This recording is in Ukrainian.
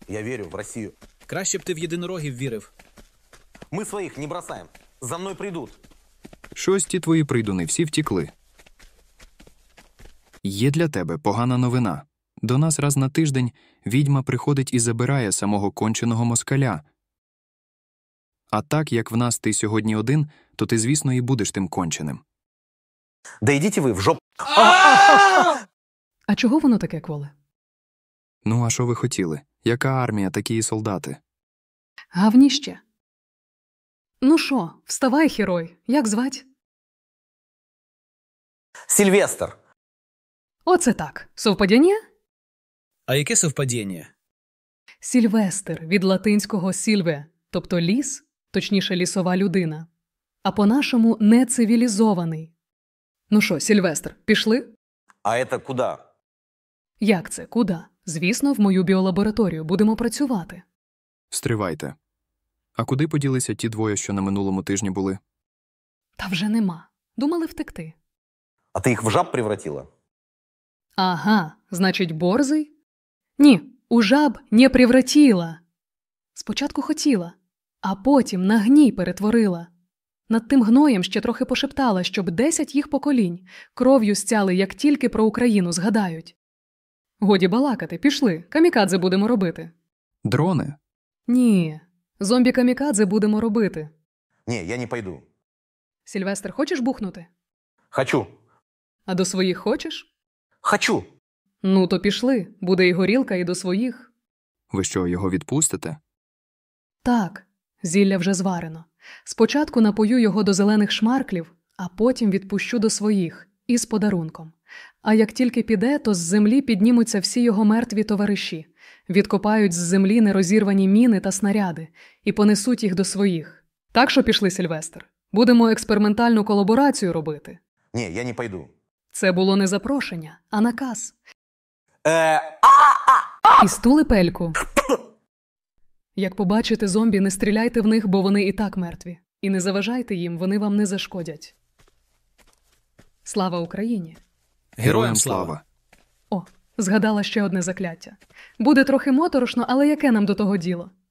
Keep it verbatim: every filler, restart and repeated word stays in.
Я верю в Россию. Краще б ти в єдинорогів вірив. Мы своих не бросаем. За мной придут. Щось ті твої прийдуни всі втікли. Є для тебе погана новина. До нас раз на тиждень відьма приходить і забирає самого конченого москаля. А так, як в нас ти сьогодні один, то ти, звісно, і будеш тим конченим. Да идите вы в жоп... А чого воно таке, Кволе? Ну, а що ви хотіли? Яка армія, такі і солдати? Гавніще. Ну що, вставай, герой. Як звать? Сильвестр. Оце так. Совпадіння? А яке совпадіння? Сільвестр від латинського «сільве», тобто ліс, точніше лісова людина. А по-нашому нецивілізований. Ну що, Сільвестр, пішли? А это куда? Як це? Куди? Звісно, в мою біолабораторію. Будемо працювати. Стривайте. А куди поділися ті двоє, що на минулому тижні були? Та вже нема. Думали втекти. А ты их в жаб превратила? Ага, значить, борзий? Ні, у жаб не превратила. Спочатку хотіла, а потім на гній перетворила. Над тим гноєм ще трохи пошептала, щоб десять їх поколінь кров'ю стяли, як тільки про Україну згадають. Годі балакати, пішли, камікадзе будемо робити. Дрони? Ні, зомбі-камікадзе будемо робити. Не, я не пойду. Сільвестр, хочеш бухнути? Хочу. А до своїх хочеш? Хочу. Ну, то пішли, буде і горілка, і до своїх. Ви що, його відпустите? Так, зілля вже зварено. Спочатку напою його до зелених шмарклів, а потім відпущу до своїх, із подарунком. А як тільки піде, то з землі піднімуться всі його мертві товариші, відкопають з землі нерозірвані міни та снаряди і понесуть їх до своїх. Так що пішли, Сильвестр. Будемо експериментальну колаборацію робити. Не, я не пойду. Це було не запрошення, а наказ. Э, І стули пельку. Як побачите зомбі, не стріляйте в них, бо вони і так мертві. І не заважайте їм, вони вам не зашкодять. Слава Україні! Героям слава! О, згадала ще одне закляття. Буде трохи моторошно, але яке нам до того діло?